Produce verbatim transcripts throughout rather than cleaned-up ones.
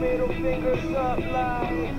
middle fingers up like,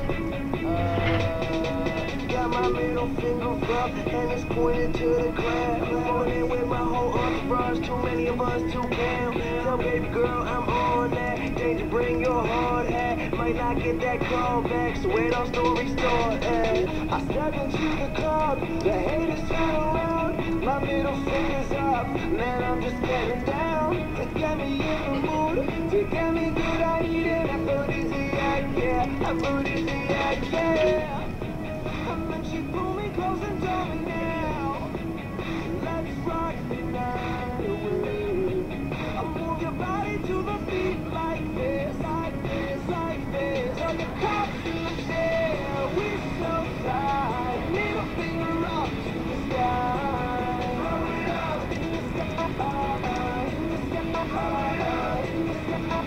uh, got my middle fingers up and it's pointed to the crowd. I'm going in with my whole entourage, too many of us to count. Tell baby girl I'm on that, danger bring your hard hat. Might not get that call back, so where those stories start at? I step into the club, the haters turn around. My middle finger's up, man I'm just getting down. To get me in the mood, to get me good I need it. Aphrodisiac, yeah, aphrodisiac, yeah. And then she pulled me close and told me now, let's rock the night away. I'll move your body to the beat like this, like this, like this. All the cops in the share, we so tight. Middle finger up to the sky. Throw it up in the sky, in the sky, in the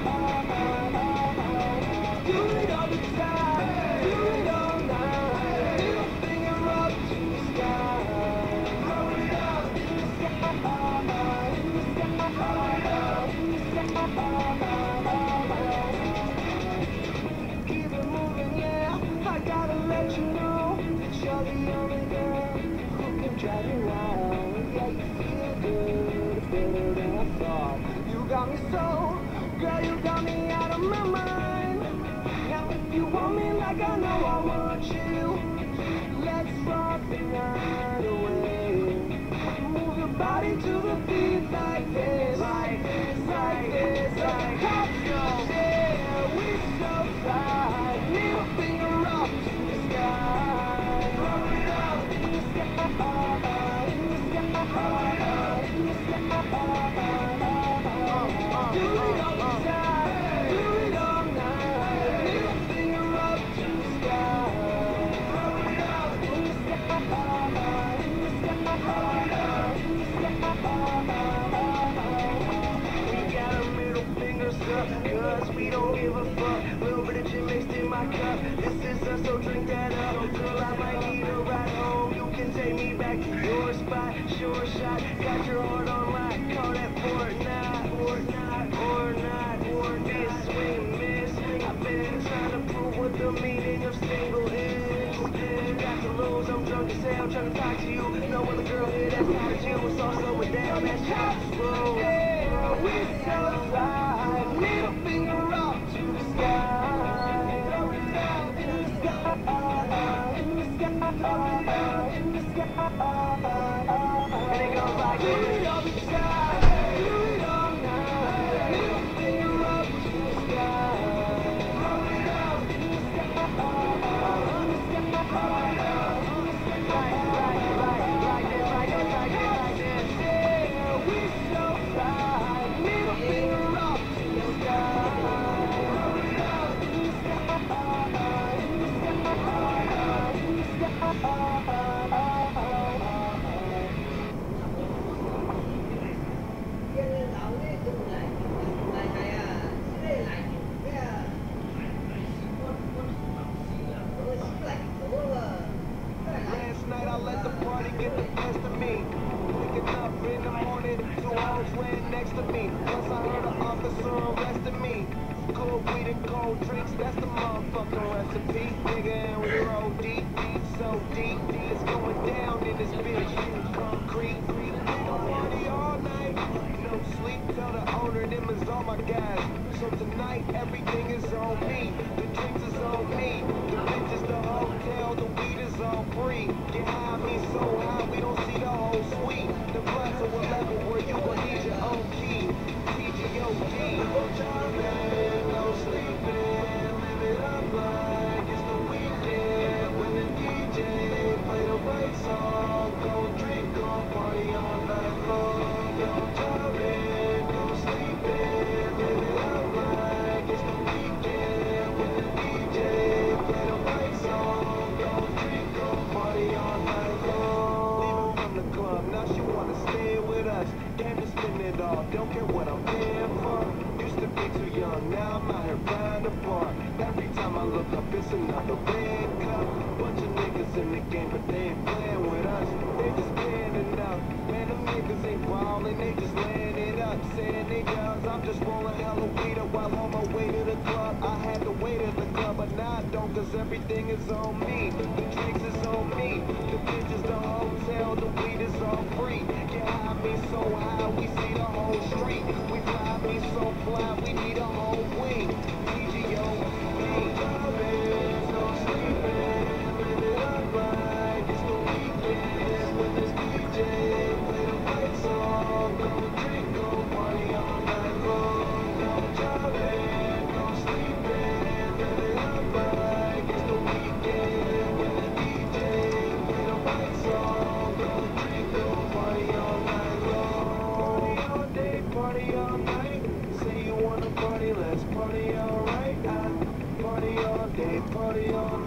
sky. Do it all the time, do it all night. Middle finger up to the sky. Throw it up in the sky, in the sky, in the sky. Keep it moving, yeah. I gotta let you know that you're the only girl who can drive me wild. Yeah, you feel good, better than I thought. You got me so, girl, you got me out of my mind. Now if you want me like I know I want you, let's rock the night away. Move your body to the beat like this, like this, like this, like cops go. Yeah, we so fly. Middle finger up to the sky. Throw it up in the sky, in the sky, in the sky. Do it all the time, do it all night. Middle finger up to the sky. Throw it up in the sky, in the sky, in the sky. We got our middle fingers up, cause we don't give a fuck. Little bit of gin mixed in my cup. This is us, so drink that up. Girl, I might need a ride home. You can take me back to your spot. Sure shot, got your heart on lock. Call that Fortnite, Fortnite, or not, or miss, swing, miss. I've been trying to prove what the meaning of single is. Got to lose, I'm drunk as hell, trying to talk to you. No other girl here that's not as you. It's all slowing down, that's chops slow. Yeah, we so fly. Middle finger up to the sky. Throw it up in the sky, in the sky, in the sky. And it goes like this. Do it all the time, do it all night. Middle finger up to the sky. Throw it up in the sky, in the sky, in the sky. Like, like, like this, like this, like this, like this. Yeah, we so fly. Middle finger up to the sky. Throw it up in the sky, in the sky, in the sky. Last night I let the party get the best of me. Waking up in the morning, two hoes laying next to me. Plus I heard an officer arrested me. Cold weed and cold drinks, that's the motherfucking recipe. Nigga, and we roll deep, deep, so deep. It's going down in this bitch. Concrete, party all night. No sleep, tell the owner them is all my guys. So tonight everything is on me. The drinks is on me. The bitch is the hotel, the weed is on free. Get high, me so high, we don't see the whole suite. The plus to a level where you gon' need your own key. P G O D. No sleeping, live it up like it's the weekend. When the D J play the right song, go drink, go party all night long. Yo, jumping, no sleeping, live it up like it's the weekend. When the D J play the right song, go drink, go party all night long. Leaving from the club, now she wanna stay with us. Came to spend it all, don't care what I'm paying for. Used to be too young, now I'm out here buying the bar. Every time I look up, it's another red cup. Bunch of niggas in the game, but they ain't playing with us. They just paying enough. Man, them niggas ain't ballin', they just laying it up. Saying they does, I'm just rolling hella weed up while on my way to the club. I had on, cause everything is on me. The drinks is on me, the bitches, the hotel, the weed is all free. Get high, me so high, we see the whole street. We fly, me so fly, we need a whole wing. T G O, ain't driving, no sleeping, living up right, it's the weekend with this D J. Play the right song, go drink, go party all night long. No driving, no sleeping, living up right, it's the weekend with the D J. Play the right song, go drink, go party all night long. Party all day, party all night. Say you wanna party, let's party all right. I party all day, party all night.